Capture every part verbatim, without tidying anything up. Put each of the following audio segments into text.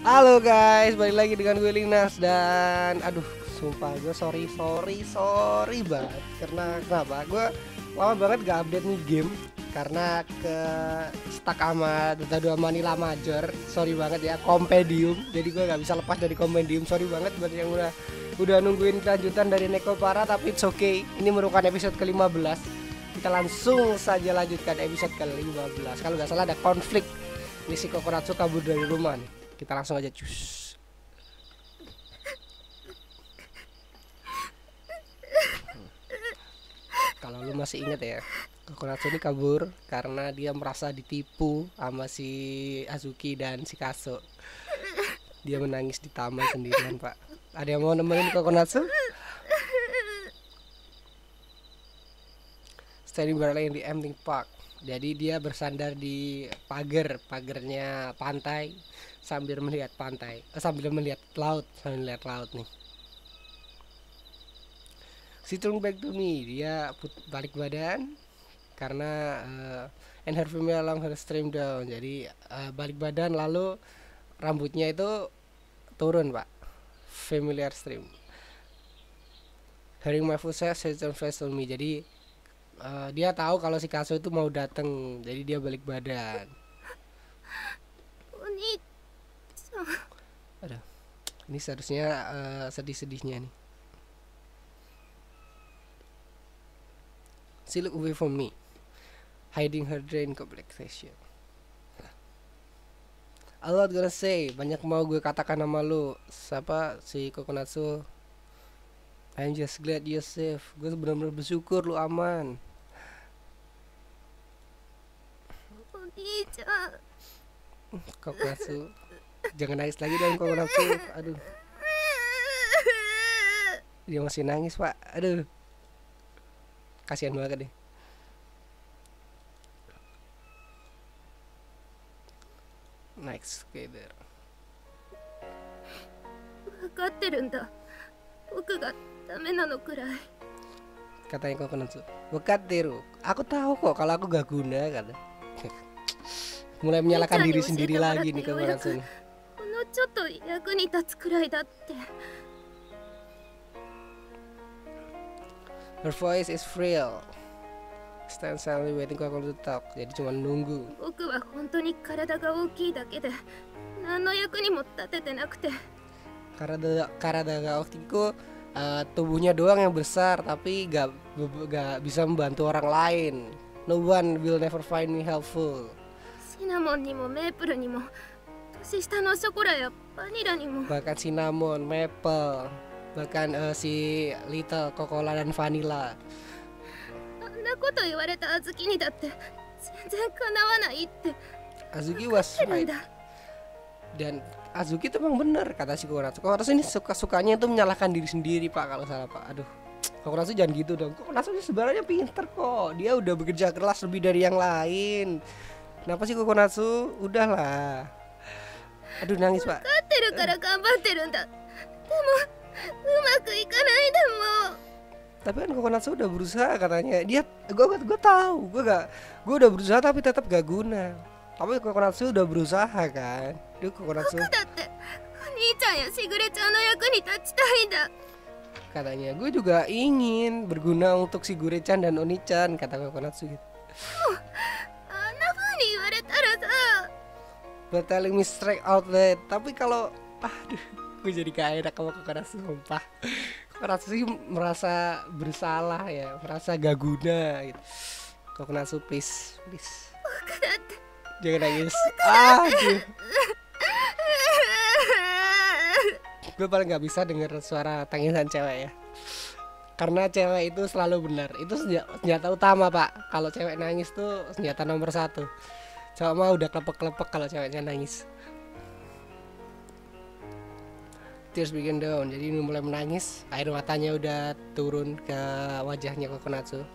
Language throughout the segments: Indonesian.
Halo guys, balik lagi dengan gue Linas. Dan aduh, sumpah gue sorry sorry sorry banget. Karena kenapa? Gue lama banget gak update nih game karena ke stuck sama Dota dua Manila Major. Sorry banget ya, Compendium. Jadi gue gak bisa lepas dari Compendium. Sorry banget buat yang udah udah nungguin kelanjutan dari Neko Para, tapi it's okay. Ini merupakan episode ke lima belas. Kita langsung saja lanjutkan episode ke lima belas. Kalau nggak salah ada konflik. Ini si Kokonatsu kabur dari rumah nih. Kita langsung aja cus. Kalau lu masih inget ya, Kokonatsu ini kabur karena dia merasa ditipu sama si Azuki dan si Kaso. Dia menangis di taman sendirian, Pak. Ada yang mau nemenin Kokonatsu? Standing barely in the empty park. Jadi dia bersandar di pagar, pagarnya pantai sambil melihat pantai, eh, sambil melihat laut, sambil melihat laut nih. She turned back to me. Dia put, balik badan karena uh, and her female along her stream down. Jadi uh, balik badan lalu rambutnya itu turun, Pak. Familiar stream. Hearing my footsteps, she turned face on me. Jadi Uh, dia tahu kalau si Kaso itu mau datang, jadi dia balik badan. Aduh, ini seharusnya uh, sedih-sedihnya nih. She look away from me, hiding her drain complexion. A lot gonna say, banyak mau gue katakan sama lu. Siapa si Kokonatsu? I'm just glad you're safe. Gue benar-benar bersyukur lu aman. Kokonatsu, jangan nangis lagi dong Kokonatsu. Aduh, dia masih nangis, Pak. Aduh, kasihan banget deh. Next, okay there. 分かってるんだ。僕がダメなのくらい。 Katanya Kokonatsu, Wakatiru, aku tahu kok kalau aku gak guna, kata. Mulai menyalahkan diri sendiri lagi nih Kokonatsu. ほんのちょっと役に立つくらいだって。 Her voice is frail. Stand silently waiting for Kokonatsu to talk. Jadi cuma nunggu. 僕は本当に体が大きいだけで何の役にも立ててなくて。 Karena karena gak waktuku uh, tubuhnya doang yang besar tapi gak, gak bisa membantu orang lain. No one will never find me helpful. シナモンにもメープルにも年下のショコラやバニラにも。 Bahkan cinnamon, maple, bahkan uh, si little cocola dan vanilla. あんなこと言われたあずきにだって全然かなわないって。 Azuki was 言ってるん right. だ。 Dan Azuki itu emang bener kata si Kokonatsu. Kokonatsu ini suka-sukanya itu menyalahkan diri sendiri, Pak, kalau salah, Pak. Aduh, Kokonatsu jangan gitu dong. Kokonatsu ini sebenarnya pinter kok. Dia udah bekerja keras lebih dari yang lain. Kenapa sih Kokonatsu? Udahlah. Aduh, nangis, Pak. 分かってるから頑張ってるんだ。でもうまくいかないでも。 Tapi kan Kokonatsu udah berusaha katanya. Dia, gue gue tahu, gue gak, gue udah berusaha tapi tetap gak guna. Tapi Kokonatsu udah berusaha kan. Duh, Kokonatsu 僕だってお兄ちゃんやしぐれちゃんの役に立ちたいんだ。 katanya, gue juga ingin berguna untuk si Gure-chan dan Oni-chan, kata Kokonatsu gitu. あんな風に言われたらさ。 But telling me straight out that. Tapi kalau, aduh, gue jadi gak enak sama Kokonatsu, sumpah. Kokonatsu sih merasa bersalah ya, merasa gak guna gitu. Kokonatsu, please, please, 僕だって。 jangan nangis. Aduh, gue paling gak bisa denger suara tangisan cewek ya. Karena cewek itu selalu benar. Itu senjata, senjata utama, Pak. Kalau cewek nangis tuh senjata nomor satu. Cowok mah udah klepek-klepek kalau ceweknya nangis. Tears begin down. Jadi mulai menangis. Air matanya udah turun ke wajahnya Kokonatsu.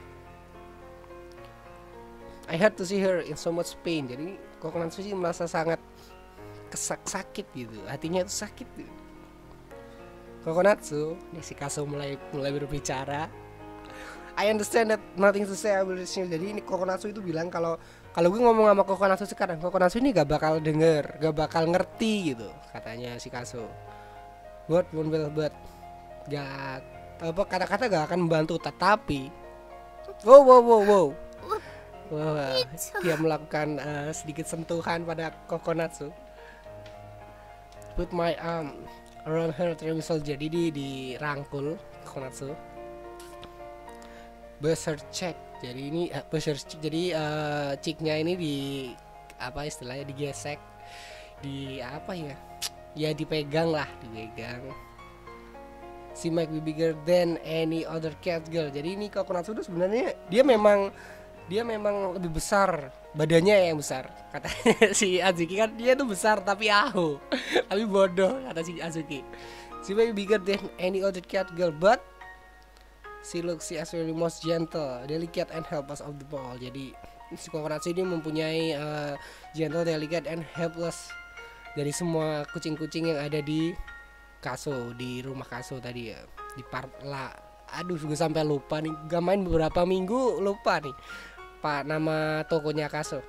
I had to see her in so much pain. Jadi Kokonatsu sih merasa sangat kesak sakit gitu. Hatinya itu sakit gitu. Kokonatsu, nih si Kaso mulai mulai berbicara. I understand that nothing to say, I will listen. Jadi ini Kokonatsu itu bilang kalau kalau gue ngomong sama Kokonatsu sekarang, Kokonatsu ini gak bakal denger, gak bakal ngerti gitu katanya si Kaso. Word won't will but gak apa kata-kata gak akan membantu, tetapi wow wow wow wow Wah, dia melakukan uh, sedikit sentuhan pada Kokonatsu. Put my arm around her trimisal, jadi di dirangkul Kokonatsu. Buzz her cheek, jadi ini uh, buzz her cheek, jadi uh, cheeknya ini di apa istilahnya digesek, di apa ya? Ya dipegang lah, dipegang. She might be bigger than any other cat girl. Jadi ini Kokonatsu itu sebenarnya dia memang dia memang lebih besar, badannya yang besar kata si Azuki kan, dia tuh besar tapi ahu tapi bodoh kata si Azuki. She may be bigger than any other cat girl but she looks she actually most gentle, delicate and helpless of the ball. Jadi si Kokonatsu ini mempunyai uh, gentle, delicate and helpless dari semua kucing-kucing yang ada di Kaso, di rumah Kaso tadi ya, di part la. Aduh gue sampai lupa nih, gak main beberapa minggu lupa nih Pak nama tokonya Kaso.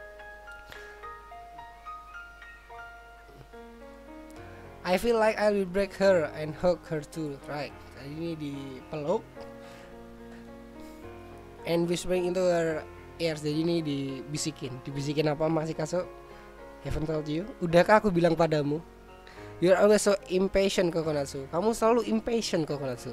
I feel like I will break her and hug her too, right? Jadi ini dipeluk and whispering into her ears. Jadi ini dibisikin, dibisikin apa masih Kaso? Haven't told you? Udahkah aku bilang padamu? You're always so impatient Kokonatsu. Kamu selalu impatient Kokonatsu.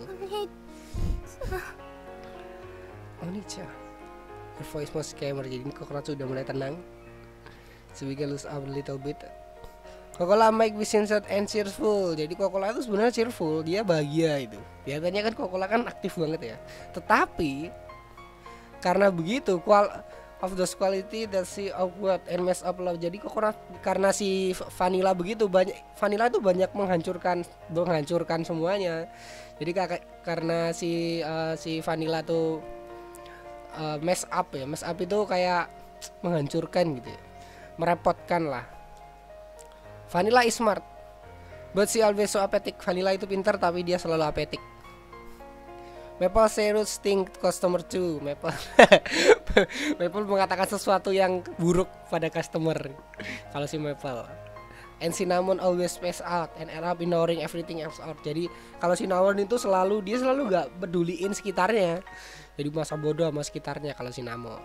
Onichan. Her voice was scammer. Jadi Kokonatsu udah mulai tenang. So we can lose up a little bit. Kokola make me sincere and cheerful. Jadi Kokola itu sebenarnya cheerful, dia bahagia itu. Biasanya kan Kokola kan aktif banget ya. Tetapi karena begitu qual of those quality that she awkward and mess up love. Jadi Kokola karena si Vanilla begitu banyak, Vanilla itu banyak menghancurkan menghancurkan semuanya. Jadi karena si uh, si Vanilla tuh uh, mess up ya, mess up itu kayak menghancurkan gitu ya, merepotkan lah. Vanilla is smart, but she always so apathetic. Vanilla itu pintar tapi dia selalu apathetic. Maple Syrup think customer too. Maple Maple mengatakan sesuatu yang buruk pada customer. Kalau si Maple. And Cinnamon always space out and end up ignoring everything else out. Jadi kalau Cinnamon itu selalu dia selalu gak peduliin sekitarnya. Jadi masa bodoh sama sekitarnya kalau Cinnamon.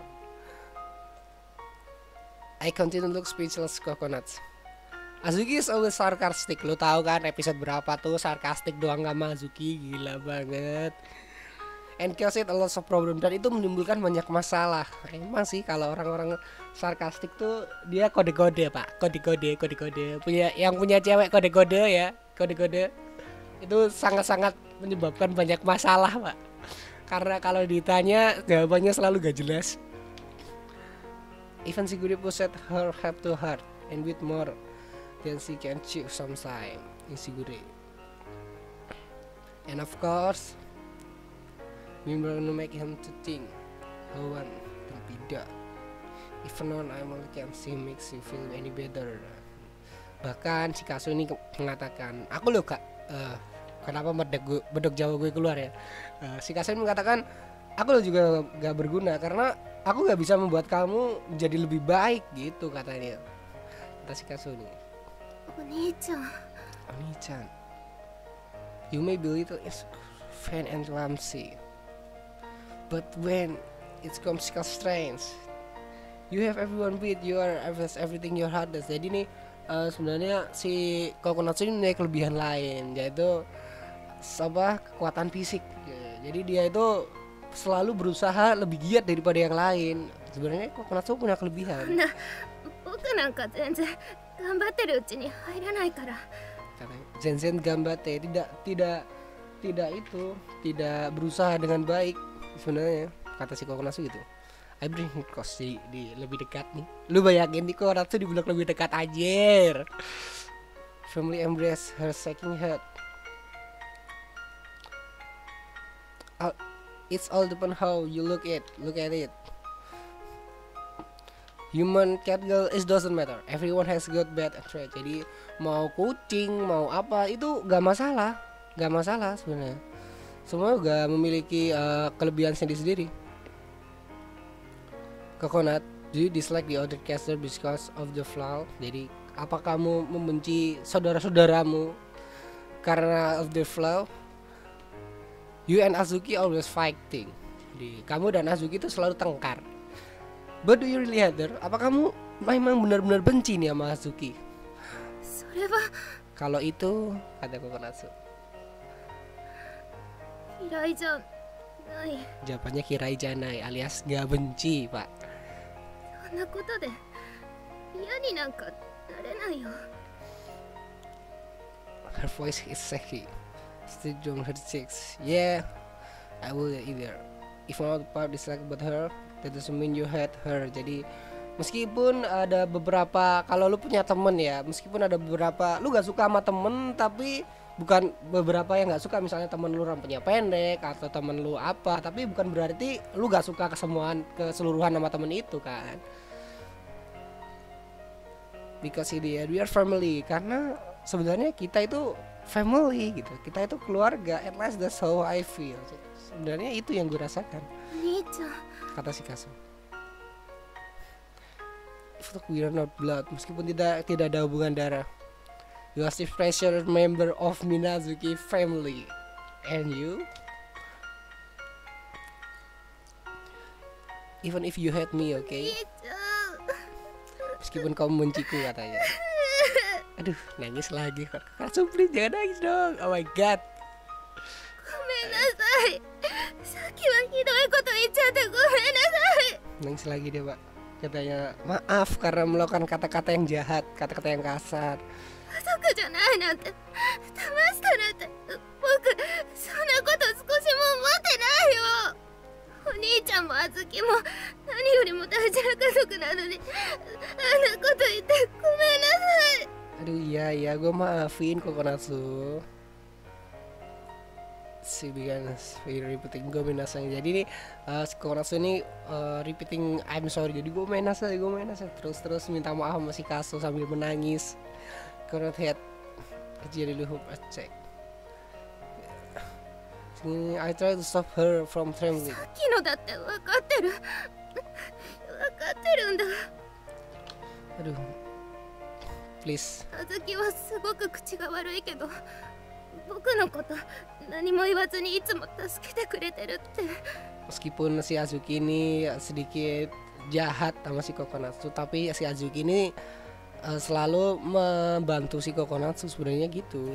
I continue to look speechless Coconuts. Azuki is always sarcastic. Lo tahu kan episode berapa tuh sarcastic doang sama Azuki, gila banget. And cause it a lot of problem, dan itu menimbulkan banyak masalah. Emang sih kalau orang-orang sarkastik tuh dia kode-kode pak, kode-kode, kode-kode. Punya yang punya cewek kode-kode ya, kode-kode itu sangat-sangat menyebabkan banyak masalah pak. Karena kalau ditanya jawabannya selalu gak jelas. Even Siguri pushed her head to heart and with more than she can chew sometimes in Siguri. And of course we will make him to think Hawan dan tidak. Even when I'm only can see makes you feel any better. Bahkan si Kasu ini mengatakan, aku loh kak, uh, kenapa medok gue, bedok Jawa gue keluar ya. Uh, si Kasu ini mengatakan, aku loh juga gak berguna karena aku gak bisa membuat kamu menjadi lebih baik gitu katanya. Kata si Kasu ini. Oni-chan. Oni-chan. You may be little is faint and clumsy. But when it comes to strange, you have everyone beat you are everything your hardest. Jadi nih uh, sebenarnya si Kokonatsu ini punya kelebihan lain, yaitu apa kekuatan fisik. Jadi dia itu selalu berusaha lebih giat daripada yang lain. Sebenarnya Kokonatsu punya kelebihan. Nah, boku nanka zenzen gambatte uchi ni hairanai kara. Zenzen gambatte tidak tidak tidak itu tidak berusaha dengan baik. Sebenarnya kata si Kokonatsu gitu. I bring it close di, di lebih dekat nih. Lu bayangin nih Kokonatsu di blok lebih dekat anjir. Family embrace her shaking head. All, it's all depend how you look it, look at it. Human cat girl is doesn't matter. Everyone has good bad and trait. Jadi mau kucing, mau apa itu gak masalah, gak masalah sebenarnya. Semua juga memiliki uh, kelebihan sendiri-sendiri. Coconut Do you dislike the other caster because of the flaw? Jadi apa kamu membenci saudara-saudaramu karena of the flaw? You and Azuki always fighting. Jadi kamu dan Azuki itu selalu tengkar. But do you really hate her? Apa kamu memang benar-benar benci nih sama Azuki? Kalau itu kata Kokonatsu. Kirai janai. Jawabannya kirai janai alias gak benci, Pak. Her voice is sexy. Still don't hurt six. Yeah, I will either. If not part dislike about her, that doesn't mean you hate her. Jadi meskipun ada beberapa, kalau lu punya temen ya, meskipun ada beberapa lu gak suka sama temen, tapi bukan beberapa yang gak suka, misalnya temen lu rambutnya pendek atau temen lu apa, tapi bukan berarti lu gak suka kesemuan keseluruhan sama temen itu kan. Because in the end we are family, karena sebenarnya kita itu family gitu, kita itu keluarga. At least that's how I feel. Sebenarnya itu yang gue rasakan, kata si Kaso. If we are not blood, meskipun tidak tidak ada hubungan darah, you are still treasured member of Minazuki family. And you, even if you hate me, okay? Meskipun kamu benciku, katanya. Aduh, nangis lagi. Kakak please jangan nangis dong. Oh my god. Nangis lagi dia, Pak. Katanya maaf karena melakukan kata-kata yang jahat, kata-kata yang kasar. Aduh iya iya gue maafin Kokonatsu. Si Biganas repeating gue menasang. Jadi nih uh, si Kokonatsu ini uh, repeating I'm sorry. Jadi gue menasa, gue menasa terus-terus minta maaf sama si Kaso sambil menangis. Cannot head jadi lu hope check. I try to stop her from trembling. Aduh, please. Meskipun si Azuki ini sedikit jahat sama si Kokonatsu, tapi si Azuki ini uh, selalu membantu si Kokonatsu sebenarnya gitu.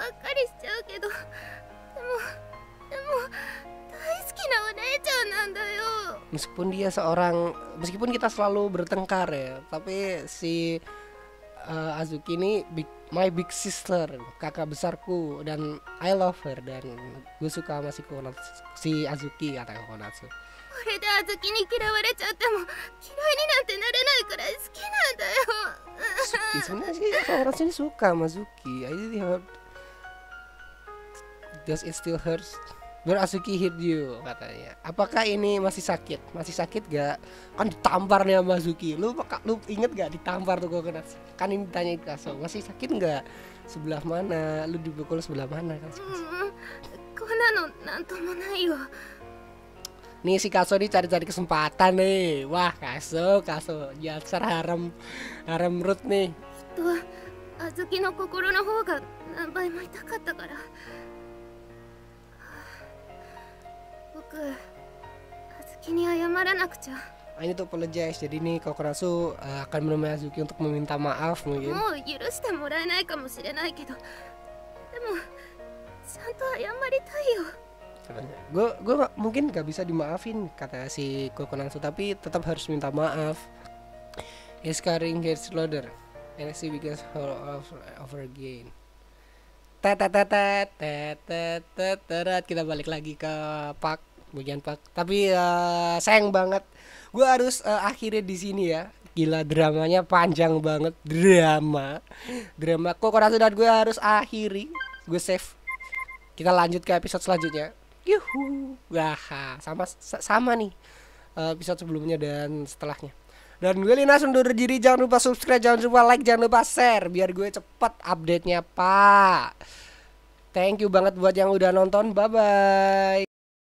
Meskipun dia seorang, meskipun kita selalu bertengkar ya, tapi si uh, Azuki ini big, my big sister, kakak besarku, dan I love her, dan gue suka sama si Kokonatsu, si Azuki, kata Kokonatsu. Sebenarnya sih Kokonatsu ini suka sama Azuki. I really heard. Does it still hurts? Where Azuki hit you, katanya. Apakah ini masih sakit? Masih sakit gak? Kan ditampar nih sama Azuki. Lu lu inget gak ditampar tuh Kokonatsu? Kan ini ditanyain Kaso, masih sakit gak? Sebelah mana? Lu dipukul sebelah mana kan? Nih si Kaso nih cari-cari kesempatan nih. Wah Kaso, Kaso jasar harem harem root nih. Azuki no kokoro no hou ga nanbai mo itakatta kara. I need to apologize. Jadi nih Kokonatsu uh, akan menemui Azuki untuk meminta maaf mungkin. Gue gue mungkin gak bisa dimaafin kata si Kokonatsu, tapi tetap harus minta maaf. His carrying his loader and she because her over again. Tetetetetetetetet. Kita balik lagi ke Pak, bagian Pak. Tapi uh, sayang banget, gue harus uh, akhirnya di sini ya. Gila dramanya panjang banget, drama, drama Kokonatsu, dan gue harus akhiri. Gue save. Kita lanjut ke episode selanjutnya. Yuhu, wah sama sama nih uh, episode sebelumnya dan setelahnya. Dan gue Linas undur diri, jangan lupa subscribe, jangan lupa like, jangan lupa share biar gue cepet update-nya, Pak. Thank you banget buat yang udah nonton. Bye bye.